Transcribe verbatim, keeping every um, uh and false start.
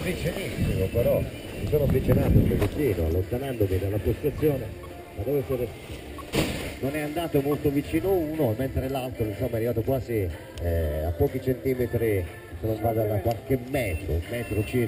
vicinissimo, però mi sono avvicinato un pochettino, allontanandomi dalla postazione, ma deve essere... non è andato molto vicino uno, mentre l'altro insomma è arrivato quasi eh, a pochi centimetri, se non vado da qualche metro, un metro circa.